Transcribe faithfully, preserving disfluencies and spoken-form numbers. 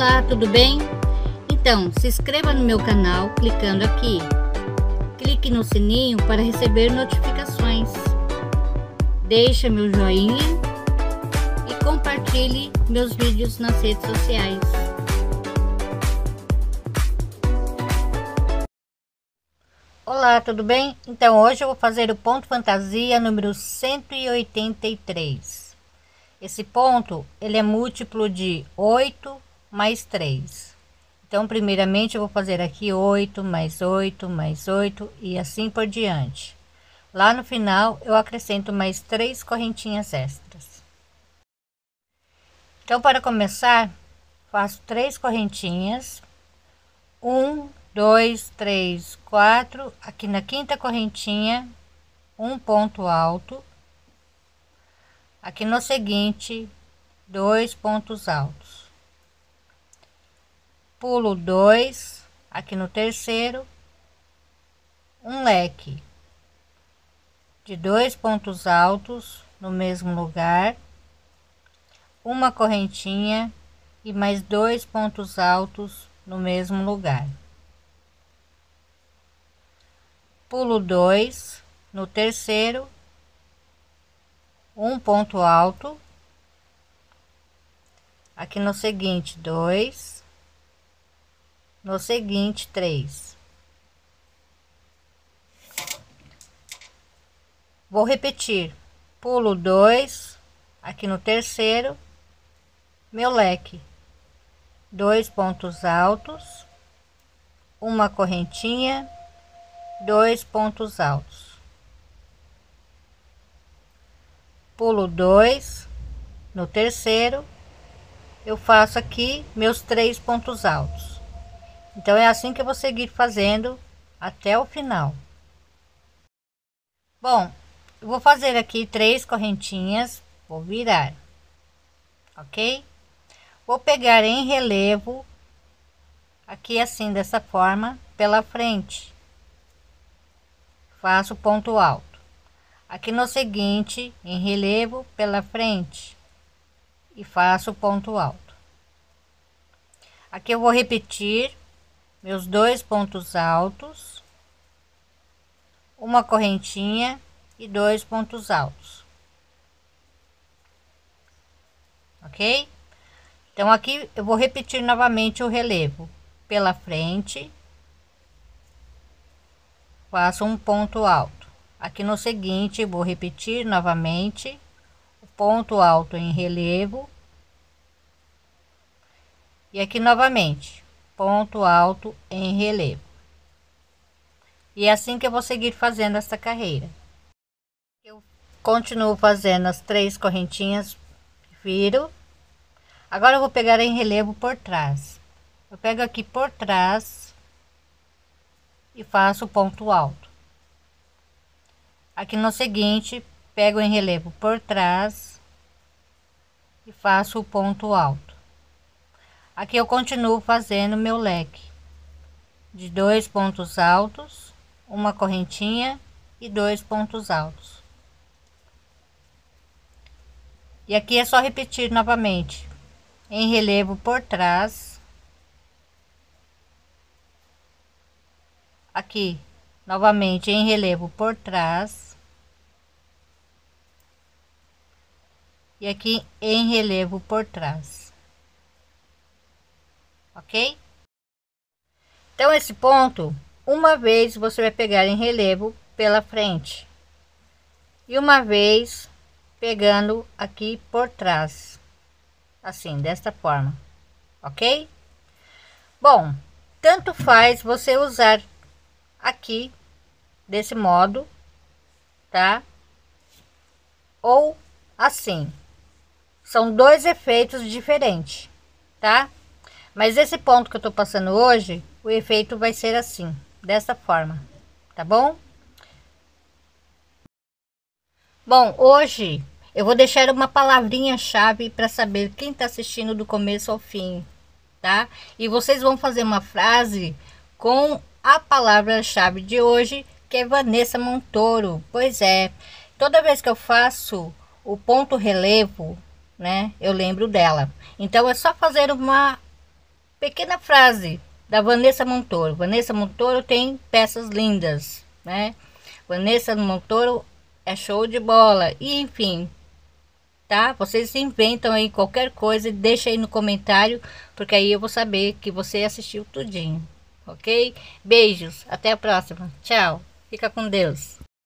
Olá, tudo bem? Então, se inscreva no meu canal clicando aqui. Clique no sininho para receber notificações. Deixe meu joinha e compartilhe meus vídeos nas redes sociais. Olá, tudo bem? Então, hoje eu vou fazer o ponto fantasia número cento e oitenta e três. Esse ponto, ele é múltiplo de oito mais três. Então, primeiramente, eu vou fazer aqui oito mais oito mais oito e assim por diante. Lá no final, eu acrescento mais três correntinhas extras. Então, para começar, faço três correntinhas. Um, dois, três, quatro. Aqui na quinta correntinha, um ponto alto. Aqui no seguinte, dois pontos altos. Pulo dois, aqui no terceiro, um leque de dois pontos altos no mesmo lugar, uma correntinha e mais dois pontos altos no mesmo lugar. Pulo dois no terceiro, um ponto alto, aqui no seguinte dois, no seguinte três. Vou repetir, pulo dois aqui no terceiro, meu leque, dois pontos altos, uma correntinha, dois pontos altos. Pulo dois no terceiro, eu faço aqui meus três pontos altos. Então é assim que eu vou seguir fazendo até o final. Bom, eu vou fazer aqui três correntinhas, vou virar, ok? Vou pegar em relevo aqui assim, dessa forma, pela frente. Faço ponto alto. Aqui no seguinte, em relevo pela frente e faço ponto alto. Aqui eu vou repetir meus dois pontos altos, uma correntinha e dois pontos altos, ok? Então aqui eu vou repetir novamente o relevo pela frente, faço um ponto alto. Aqui no seguinte vou repetir novamente o ponto alto em relevo e aqui novamente ponto alto em relevo. E é assim que eu vou seguir fazendo essa carreira. Eu continuo fazendo as três correntinhas, viro. Agora eu vou pegar em relevo por trás. Eu pego aqui por trás e faço ponto alto. Aqui no seguinte, pego em relevo por trás e faço o ponto alto. Aqui eu continuo fazendo meu leque de dois pontos altos, uma correntinha e dois pontos altos. E aqui é só repetir novamente em relevo por trás, aqui novamente em relevo por trás e aqui em relevo por trás. Ok? Então esse ponto, uma vez você vai pegar em relevo pela frente e uma vez pegando aqui por trás, assim, desta forma, ok? Bom, tanto faz você usar aqui desse modo, tá? Ou assim, são dois efeitos diferentes, tá? Mas esse ponto que eu tô passando hoje, o efeito vai ser assim, dessa forma, tá bom? Bom, hoje eu vou deixar uma palavrinha-chave para saber quem tá assistindo do começo ao fim, tá? E vocês vão fazer uma frase com a palavra-chave de hoje, que é Vanessa Montoro. Pois é, toda vez que eu faço o ponto relevo, né, eu lembro dela. Então é só fazer uma pequena frase da Vanessa Montoro. Vanessa Montoro tem peças lindas, né? Vanessa Montoro é show de bola. E enfim, tá? Vocês inventam aí qualquer coisa e deixa aí no comentário, porque aí eu vou saber que você assistiu tudinho, ok? Beijos, até a próxima. Tchau, fica com Deus.